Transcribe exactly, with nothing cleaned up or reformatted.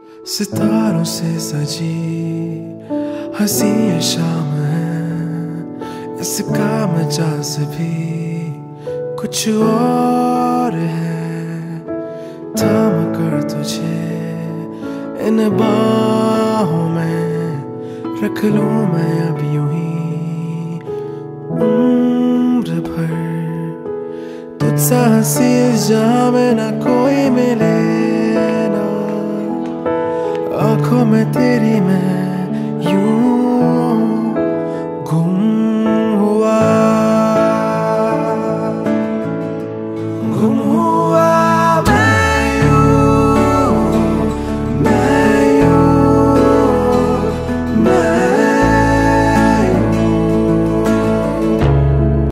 सितारों से सजी हंसी ये शाम है, इसका मजाज भी कुछ और है। थाम कर तुझे इन बाहों में रख लूं मैं अब यूं ही उम्र भर। तुझसा हंसी इस जहां में ना कोई मिले ना, आंखों में तेरी मैं यूं गुम हुआ गुम हुआ।